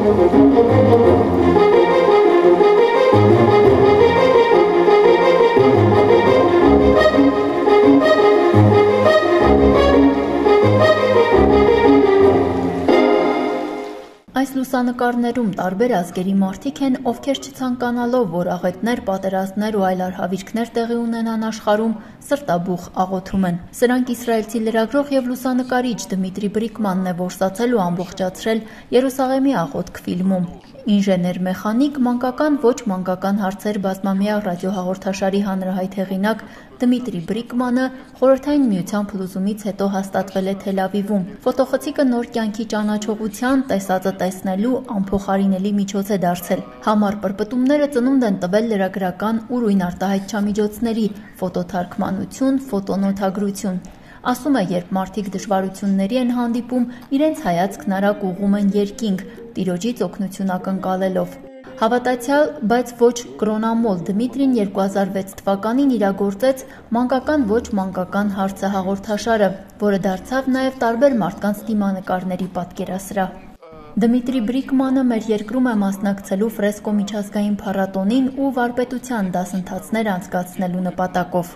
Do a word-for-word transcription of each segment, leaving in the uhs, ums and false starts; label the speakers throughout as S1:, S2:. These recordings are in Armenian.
S1: Այս լուսանկարներում տարբեր ազգերի մարդիկ են, ովքեր չցանկանալով, որ աղետներ, պատերազմներ ու այլ արհավիրքներ տեղի ունենան աշխարհում, սրտաբուխ աղոթում են։ Սրանք իսրայելցի լրագրող եւ լուսանկարիչ Դմիտրի Բրիկմանն է որսացել ու ամբողջացրել Երուսաղեմի աղոթք ֆիլմում։ Ինժեներ-մեխանիկ, մանկական ոչ մանկական հարցեր բազմամյա ռադիոհաղորդաշարի հանրահայտ հեղինակ Դմիտրի Բրիկմանը Խորհրդային Միության փլուզումից հետո հաստատվել է Թել Ավիվում։ Ֆոտոխցիկը նոր կյանքի ճանաչողության, տեսածը տեսնելու անփոխարինելի միջոց է դարձել։ Համառ պրպտումները ծնունդ են տվել լրագրական ուրույն արտահայտչամիջոցների, ֆոտոթարգմանություն, ֆոտոնոթագրություն։ Ասում է, երբ մարդիկ դժվարությունների են հանդիպում, իրենց հայացքն արագ ուղղում են երկինք, Տիրոջից օգնություն ակնկալելով։ Հավատացյալ, բայց ոչ կրոնամոլ Դմիտրին երկու հազար վեց թվականին իրագործեց մանկական ոչ մանկական հարցը հաղորդաշարը, որը դարձավ նաև տարբեր մարդկանց դիմանկարների պատկերասրահ։ Դմիտրի Բրիկմանը մեր երկրում է մասնակցելու ֆրեսկո միջազգային փառատոնին ու վարպետության դասընթացներ անցկացնելու նպատակով։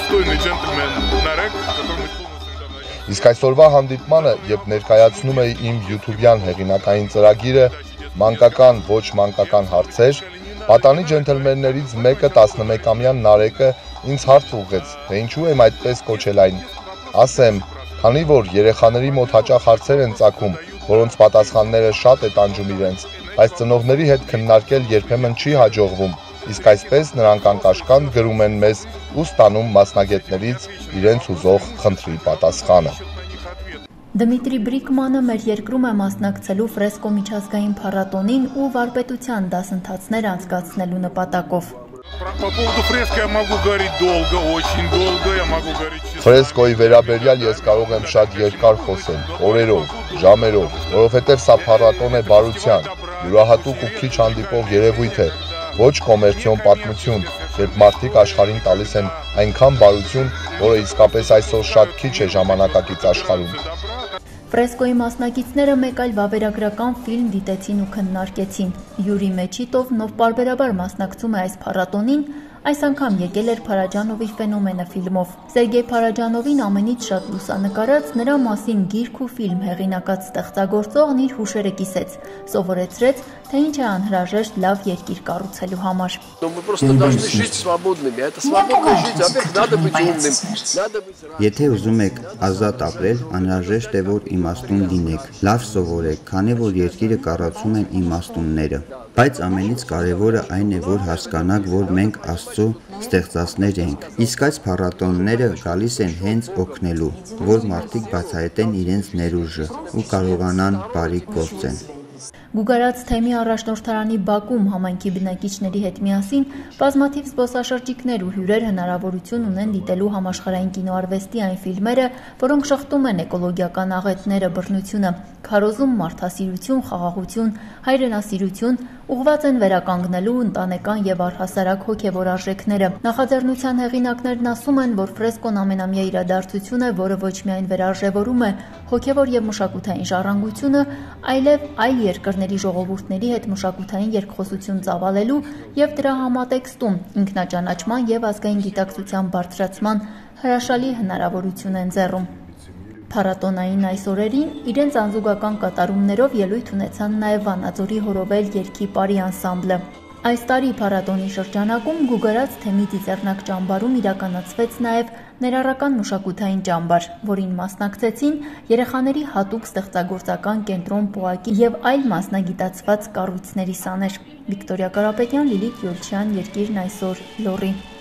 S2: Իսկ այսօրվա հանդիպմանը, երբ ներկայացնում էի իմ յութուբյան հեղինակային ծրագիրը մանկական ոչ մանկական հարցեր, պատանի ջենթլմեններից մեկը տասնմեկամյա Նարեկը ինձ հարց ուղղեց, թե ինչու եմ այդպես կոչել այն։ Ասեմ, քանի որ երեխաների մոտ հաճախ հարցեր են ծագում, որոնց պատասխանները շատ է տանջում իրենց, բայց ծնողների հետ քննարկել երբեմն չի հաջողվում, իսկ այսպես նրանք անկաշկանդ գրում են մեզ ու ստանում մասնագետներից իրենց ուզող խնդրի պատասխանը։
S1: Դմիտրի Բրիկմանը մեր երկրում է մասնակցելու ֆրեսկո միջազգային փառատոնին ու վարպետության դասընթացներ անցկացնելու նպատակով։
S2: Ֆրեսկոյի վերաբերյալ ես կարող եմ շատ երկար խոսել, օրերով, ժամերով, որովհետև սա փառատոն է բարության, յուրահատուկ ու քիչ հանդիպող երևույթ է, ոչ կոմերցիոն պատմություն, երբ մարդիկ աշխարհին տալիս են այնքան բարություն, որը իսկապես այսօր շատ քիչ է ժամանակակից աշխարհում։
S1: Ֆրեսկոյի մասնակիցները մեկ այլ վավերագրական ֆիլմ դիտեցին ու քննարկեցին։ Յուրի Մեչիտովն, ով պարբերաբար մասնակցում է այս փառատոնին, այս անգամ եկել էր Փարաջանովի ֆենոմենը ֆիլմով։ Սերգեյ Փարաջանովին ամենից շատ լուսանկարած, նրա մասին գիրք ու ֆիլմ հեղինակած ստեղծագործողն իր հուշերը կիսեց, սովորեցրեց, թե ինչ է անհրաժեշտ լավ երկիր կառուցելու համար։
S3: Եթե ուզում եք ազատ ապրել, անհրաժեշտ է, որ իմաստուն լինեք, լավ սովորեք, քանի որ երկիրը կառուցում են իմաստունները։ Բայց ամենից կարևորը այն է, որ հասկանաք, որ մենք Աստծո ստեղծածներ ենք։ Իսկ այս փառատոնները գալիս են հենց օգնելու, որ մարդիկ բացահայտեն իրենց ներուժը ու կարողանան բարի գործեն։
S1: Գուգարաց թեմի առաջնորդարանի բակում համայնքի բնակիչների հետ միասին բազմաթիվ զբոսաշրջիկներ ու հյուրեր հնարավորություն ունեն դիտելու համաշխարհային կինոարվեստի այն ֆիլմերը, որոնք շղթում են էկոլոգիական աղետները, բռնությունը, քարոզում մարդասիրություն, խաղաղություն, հայրենասիրություն, ուղղված են վերականգնելու ընտանեկան եւ առհասարակ հոգեվոր արժեքները։ Նախաձեռնության հեղինակներն ասում են, որ ֆրեսկոն ամենամյա իրադարձություն է, որը ոչ միայն վերարժևորում է հոգեվոր եւ մշակութային ժառանգությունը, այլև այլ երկրների ժողովուրդների հետ մշակութային երկխոսություն ծավալելու եւ դրա համատեքստում ինքնաճանաչման եւ ազգային գիտակցության բարձրացման հրաշալի հնարավորություն են ձեռում։ Փառատոնային այս օրերին իրենց անզուգական կատարումներով ելույթ ունեցան նաև Վանաձորի Հորովել երգի պարի անսամբլը։ Այս տարի փառատոնի շրջանակում Գուգարաց թեմի ծիծեռնակ ճամբարում իրականացվեց նաև ներառական մշակութային ճամբար, որին մասնակցեցին երեխաների հատուկ ստեղծագործական կենտրոն Պոակի եւ այլ մասնագիտացված կառույցների սաներ։ Վիկտորիա Կարապետյան, Լիլիթ Յոլչյան, Երկիրն այսօր, Լոռի։